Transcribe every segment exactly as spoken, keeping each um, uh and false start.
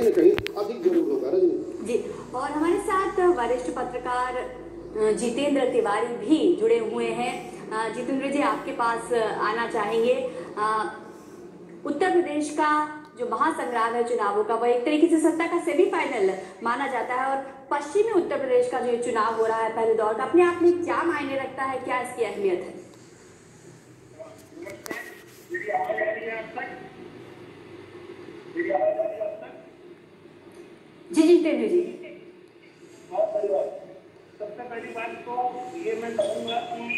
कहीं अधिक जरूर होगा। रजनी जी, और हमारे साथ वरिष्ठ पत्रकार जितेंद्र तिवारी भी जुड़े हुए हैं। जितेंद्र जी, आपके पास आना चाहेंगे। उत्तर प्रदेश का जो महासंग्राम है चुनावों का, वो एक तरीके से सत्ता का सेमीफाइनल माना जाता है, और पश्चिमी उत्तर प्रदेश का जो चुनाव हो रहा है पहले दौर का, अपने आप में क्या मायने रखता है, क्या इसकी अहमियत है? जी जितेंद्र जी, सबसे पहली बात तो ये मैं कहूँगा कि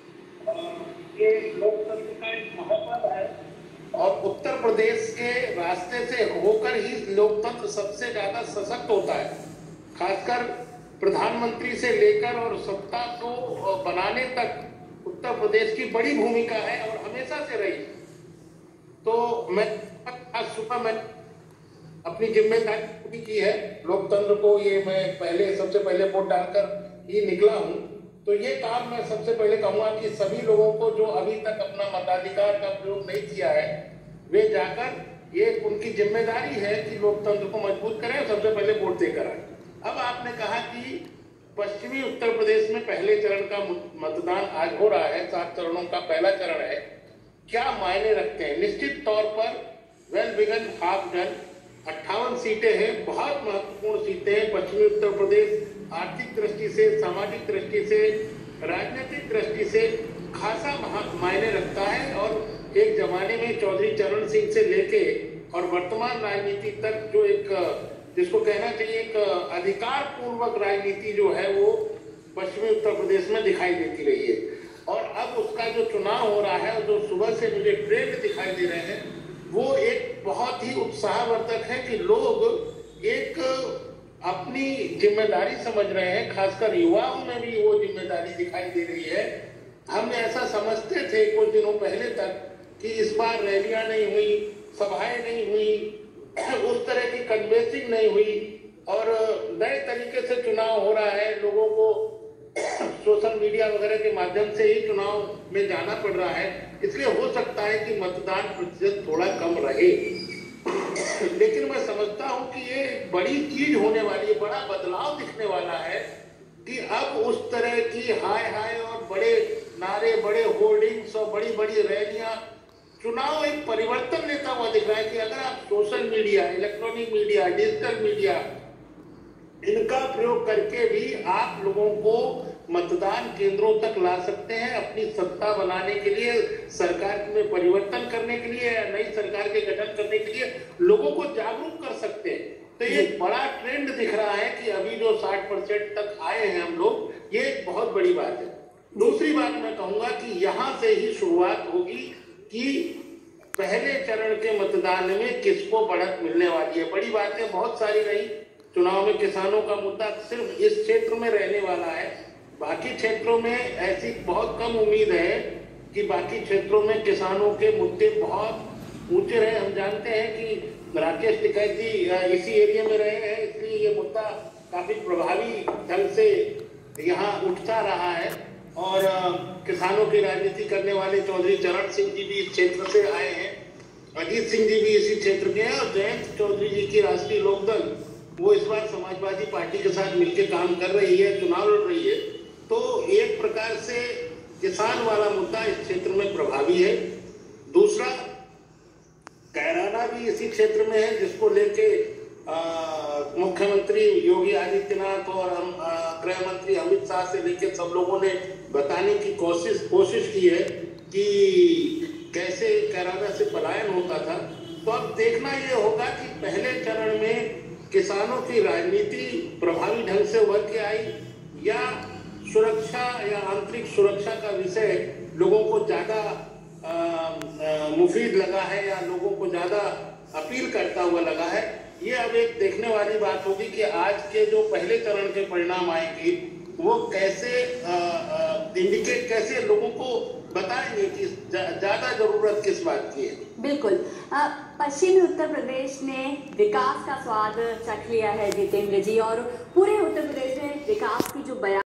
ये लोकतंत्र का एक महत्व है, और उत्तर प्रदेश के रास्ते से होकर ही लोकतंत्र सबसे ज्यादा सशक्त होता है। खासकर प्रधानमंत्री से लेकर और सत्ता को बनाने तक उत्तर प्रदेश की बड़ी भूमिका है और हमेशा से रही। तो मैं आज सुबह मैं अपनी जिम्मेदारी पूरी की है लोकतंत्र को, ये मैं पहले सबसे पहले वोट डालकर ही निकला हूँ। तो ये काम मैं सबसे पहले कहूँगा कि सभी लोगों को जो अभी तक अपना मताधिकार का प्रयोग नहीं किया है, वे जाकर, ये उनकी जिम्मेदारी है कि लोकतंत्र को मजबूत करें, सबसे पहले वोट देकर आए। अब आपने कहा कि पश्चिमी उत्तर प्रदेश में पहले चरण का मतदान आज हो रहा है, सात चरणों का पहला चरण है, क्या मायने रखते हैं? निश्चित तौर पर वेल बिगन हाफ डन, अट्ठावन सीटें हैं, बहुत महत्वपूर्ण सीटें हैं। पश्चिमी उत्तर प्रदेश आर्थिक दृष्टि से, सामाजिक दृष्टि से, राजनीतिक दृष्टि से खासा मायने रखता है। और एक जमाने में चौधरी चरण सिंह से लेके और वर्तमान राजनीति तक जो एक, जिसको कहना चाहिए एक अधिकार पूर्वक राजनीति जो है, वो पश्चिमी उत्तर प्रदेश में दिखाई देती रही है। और अब उसका जो चुनाव हो रहा है, जो सुबह से मुझे ट्रेंड दिखाई दे रहे हैं, वो एक बहुत ही उत्साहवर्धक है कि लोग एक अपनी जिम्मेदारी समझ रहे हैं। खासकर युवाओं में भी वो जिम्मेदारी दिखाई दे रही है। हम ऐसा समझते थे कुछ दिनों पहले तक कि इस बार रैलियां नहीं हुई, सभाएं नहीं हुई, उस तरह की कन्वेंसिंग नहीं हुई, और नए तरीके से चुनाव हो रहा है, लोगों को सोशल मीडिया वगैरह के माध्यम से ही चुनाव में जाना पड़ रहा है। इसलिए हो सकता है कि मतदान प्रतिशत थोड़ा कम रहे, लेकिन मैं समझता हूं कि ये बड़ी चीज होने वाली है, बड़ा बदलाव दिखने वाला है कि अब उस तरह की हाय हाय और बड़े नारे, बड़े होर्डिंग्स और बड़ी बड़ी रैलियां, चुनाव एक परिवर्तन लेता हुआ दिख रहा है कि अगर आप social media, electronic media, digital media, इनका प्रयोग करके भी आप लोगों को मतदान केंद्रों तक ला सकते हैं, अपनी सत्ता बनाने के लिए, सरकार में परिवर्तन करने के लिए, या नई सरकार के गठन करने के लिए लोगों को जागरूक कर सकते हैं। तो ये बड़ा ट्रेंड दिख रहा है कि अभी जो साठ परसेंट तक आए हैं हम लोग, ये एक बहुत बड़ी बात है। दूसरी बात मैं कहूंगा कि यहाँ से ही शुरुआत होगी कि पहले चरण के मतदान में किसको बढ़त मिलने वाली है। बड़ी बातें बहुत सारी रही चुनाव में, किसानों का मुद्दा सिर्फ इस क्षेत्र में रहने वाला है, बाकी क्षेत्रों में ऐसी बहुत कम उम्मीद है कि बाकी क्षेत्रों में किसानों के मुद्दे बहुत ऊंचे रहे। हम जानते हैं कि राकेश टिकैत जी इसी एरिया में रहे हैं, इसलिए ये मुद्दा काफी प्रभावी ढंग से यहाँ उठता रहा है। और किसानों की राजनीति करने वाले चौधरी चरण सिंह जी भी इस क्षेत्र से आए हैं, अजीत सिंह जी भी इसी क्षेत्र के हैं, और जयंत चौधरी जी की राष्ट्रीय लोकदल, वो इस बार समाजवादी पार्टी के साथ मिलकर काम कर रही है, चुनाव लड़ रही है। तो एक प्रकार से किसान वाला मुद्दा इस क्षेत्र में प्रभावी है। दूसरा, कैराना भी इसी क्षेत्र में है, जिसको लेके मुख्यमंत्री योगी आदित्यनाथ और हम गृह मंत्री अमित शाह से लेकर सब लोगों ने बताने की कोशिश कोशिश की है कि कैसे कैराना से पलायन होता था। तो अब देखना ये होगा कि पहले चरण में किसानों की राजनीति प्रभावी ढंग से उभर के आई, या सुरक्षा या आंतरिक सुरक्षा का विषय लोगों को ज्यादा मुफीद लगा है, या लोगों को ज्यादा अपील करता हुआ लगा है। ये अब एक देखने वाली बात होगी कि आज के जो पहले चरण के परिणाम आएंगे, वो कैसे इंडिकेट, कैसे लोगों को बताएंगे कि ज्यादा जरूरत किस बात की है। बिल्कुल, पश्चिमी उत्तर प्रदेश ने विकास का स्वाद चख लिया है जितेंद्र जी, और पूरे उत्तर प्रदेश में विकास की जो बयान